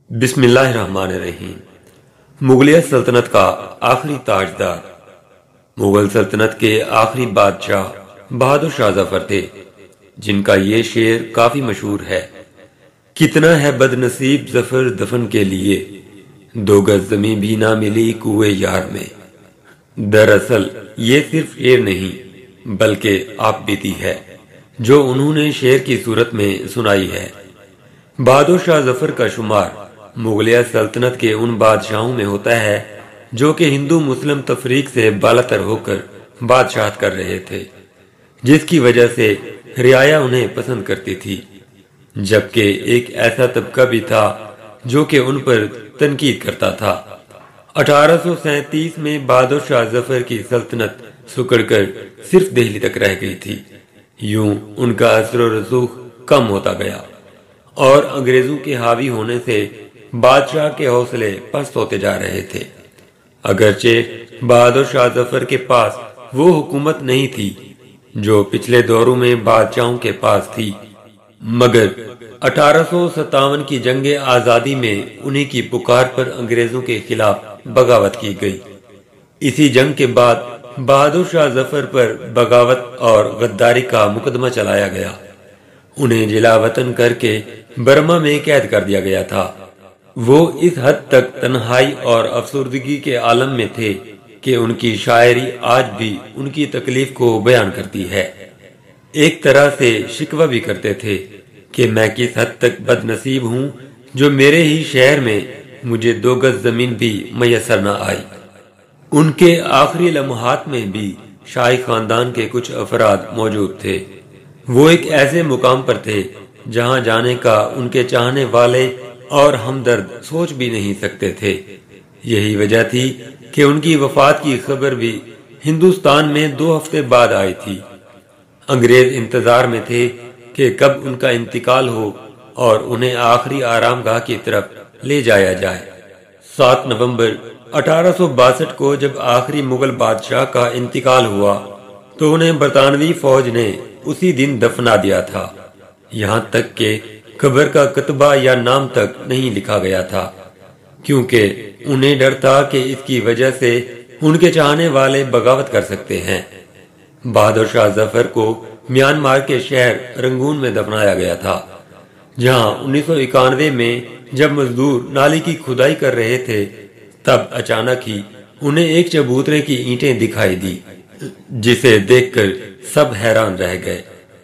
بسم اللہ الرحمن الرحیم۔ مغلیہ سلطنت کا آخری تاجدار مغل سلطنت کے آخری بادشاہ بہادر شاہ ظفر تھے، جن کا یہ شعر کافی مشہور ہے: کتنا ہے بد نصیب ظفر دفن کے لیے، 2 گز زمین بھی نہ ملی کوئے یار میں۔ دراصل یہ صرف شعر نہیں بلکہ آپ بیتی ہے جو انہوں نے شعر کی صورت میں سنائی ہے۔ بہادر شاہ ظفر کا شمار مغلیہ سلطنت کے ان بادشاہوں میں ہوتا ہے جو کہ ہندو مسلم تفریق سے بالاتر ہو کر بادشاہت کر رہے تھے، جس کی وجہ سے رعایا انہیں پسند کرتی تھی، جبکہ ایک ایسا طبقہ بھی تھا جو کہ ان پر تنقید کرتا تھا۔ 1837 میں بہادر شاہ ظفر کی سلطنت سکڑ کر صرف دہلی تک رہ گئی تھی۔ یوں ان کا اثر و رسوخ کم ہوتا گیا اور انگریزوں کے حاوی ہونے سے بادشاہ کے حوصلے پست ہوتے جا رہے تھے۔ اگرچہ بہادر شاہ ظفر کے پاس وہ حکومت نہیں تھی جو پچھلے دوروں میں بادشاہوں کے پاس تھی، مگر 1857 کی جنگ آزادی میں انہی کی پکار پر انگریزوں کے خلاف بغاوت کی گئی۔ اسی جنگ کے بعد بہادر شاہ ظفر پر بغاوت اور غداری کا مقدمہ چلایا گیا۔ انہیں جلا وطن کر کے برما میں قید کر دیا گیا تھا۔ وہ اس حد تک تنہائی اور افسردگی کے عالم میں تھے کہ ان کی شاعری آج بھی ان کی تکلیف کو بیان کرتی ہے۔ ایک طرح سے شکوہ بھی کرتے تھے کہ میں کس حد تک بد نصیب ہوں جو میرے ہی شہر میں مجھے 2 گز زمین بھی میسر نہ آئی۔ ان کے آخری لمحات میں بھی شاہی خاندان کے کچھ افراد موجود تھے۔ وہ ایک ایسے مقام پر تھے جہاں جانے کا ان کے چاہنے والے اور ہمدرد سوچ بھی نہیں سکتے تھے۔ یہی وجہ تھی کہ ان کی وفات کی خبر بھی ہندوستان میں 2 ہفتے بعد آئی تھی۔ انگریز انتظار میں تھے کہ کب ان کا انتقال ہو اور انہیں آخری آرام گاہ کی طرف لے جایا جائے۔ 7 نومبر 1862 کو جب آخری مغل بادشاہ کا انتقال ہوا تو انہیں برطانوی فوج نے اسی دن دفنا دیا تھا، یہاں تک کہ قبر کا کتبہ یا نام تک نہیں لکھا گیا تھا، کیونکہ انہیں ڈر تھا کہ اس کی وجہ سے ان کے چاہنے والے بغاوت کر سکتے ہیں۔ بہادر شاہ ظفر کو میانمار کے شہر رنگون میں دفنایا گیا تھا، جہاں 1991 میں جب مزدور نالی کی کھدائی کر رہے تھے تب اچانک ہی انہیں ایک چبوترے کی اینٹیں دکھائی دی، جسے دیکھ کر سب حیران رہ گئے۔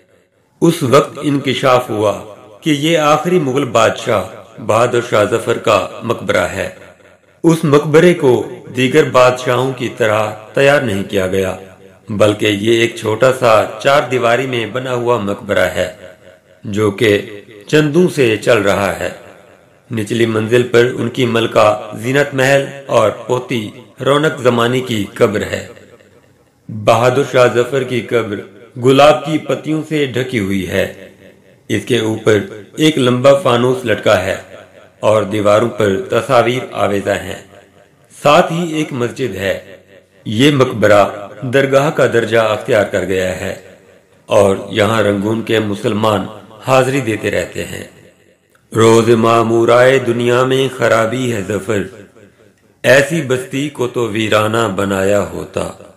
اس وقت انکشاف ہوا کہ یہ آخری مغل بادشاہ بہادر شاہ ظفر کا مقبرہ ہے۔ اس مقبرے کو دیگر بادشاہوں کی طرح تیار نہیں کیا گیا، بلکہ یہ ایک چھوٹا سا 4 دیواری میں بنا ہوا مقبرہ ہے جو کہ چندوں سے چل رہا ہے۔ نچلی منزل پر ان کی ملکہ زینت محل اور پوتی رونق زمانی کی قبر ہے۔ بہادر شاہ ظفر کی قبر گلاب کی پتیوں سے ڈھکی ہوئی ہے۔ اس کے اوپر ایک لمبا فانوس لٹکا ہے اور دیواروں پر تصاویر آویزاں ہیں، ساتھ ہی ایک مسجد ہے۔ یہ مقبرہ درگاہ کا درجہ اختیار کر گیا ہے اور یہاں رنگون کے مسلمان حاضری دیتے رہتے ہیں۔ روز معمورائے دنیا میں خرابی ہے ظفر، ایسی بستی کو تو ویرانہ بنایا ہوتا۔